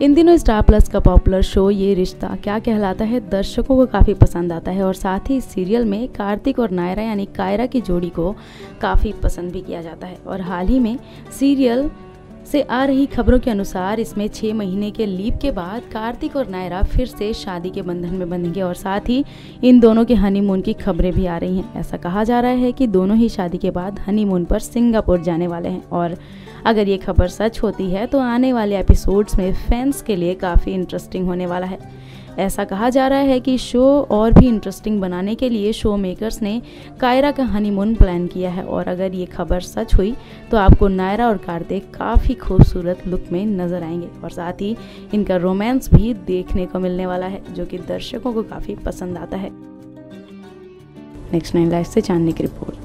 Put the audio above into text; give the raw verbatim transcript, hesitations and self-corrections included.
इन दिनों Star Plus का popular show ये रिश्ता क्या कहलाता है दर्शकों को काफ़ी पसंद आता है और साथ ही सीरियल में कार्तिक और नायरा यानी कायरा की जोड़ी को काफ़ी पसंद भी किया जाता है। और हाल ही में सीरियल से आ रही खबरों के अनुसार इसमें छः महीने के लीप के बाद कार्तिक और नायरा फिर से शादी के बंधन में बंधेंगे और साथ ही इन दोनों के हनीमून की खबरें भी आ रही हैं। ऐसा कहा जा रहा है कि दोनों ही शादी के बाद हनीमून पर सिंगापुर जाने वाले हैं और अगर ये खबर सच होती है तो आने वाले एपिसोड्स में फैंस के लिए काफ़ी इंटरेस्टिंग होने वाला है। ऐसा कहा जा रहा है कि शो और भी इंटरेस्टिंग बनाने के लिए शो मेकर्स ने कायरा का हनीमून प्लान किया है और अगर ये खबर सच हुई तो आपको नायरा और कार्तिक काफ़ी खूबसूरत लुक में नजर आएंगे और साथ ही इनका रोमांस भी देखने को मिलने वाला है जो कि दर्शकों को काफ़ी पसंद आता है। नेक्स्ट नाइन लाइव से जानने की रिपोर्ट।